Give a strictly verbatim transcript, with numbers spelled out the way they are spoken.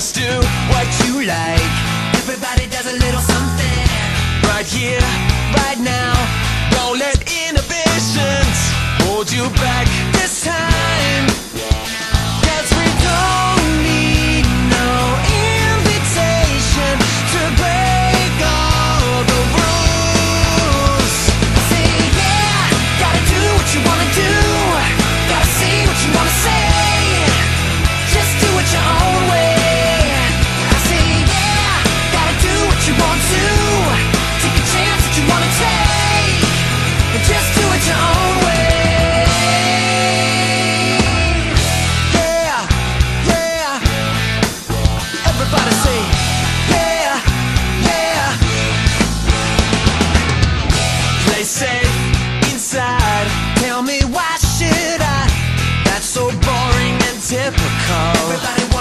Just do what you like. Everybody does a little something. Right here, right now. Don't let inhibitions hold you back this time. Cause we don't need no invitation to break all the rules. Say yeah, gotta do what you wanna do. Gotta say what you wanna say. Just do it your own way. I say yeah, gotta do what you want to. Take a chance that you wanna take. And just do it your own way. Yeah, yeah. Everybody say yeah, yeah. Play safe inside. Tell me why should I? That's so boring and typical. Everybody